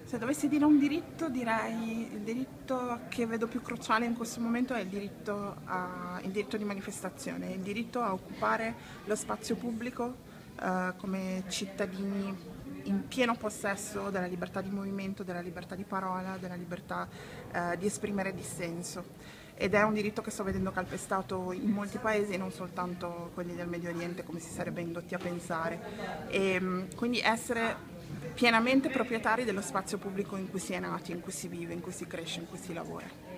Se dovessi dire un diritto, direi il diritto che vedo più cruciale in questo momento è il diritto di manifestazione, il diritto a occupare lo spazio pubblico come cittadini in pieno possesso della libertà di movimento, della libertà di parola, della libertà di esprimere dissenso. Ed è un diritto che sto vedendo calpestato in molti paesi, non soltanto quelli del Medio Oriente, come si sarebbe indotti a pensare. Quindi essere pienamente proprietari dello spazio pubblico in cui si è nati, in cui si vive, in cui si cresce, in cui si lavora.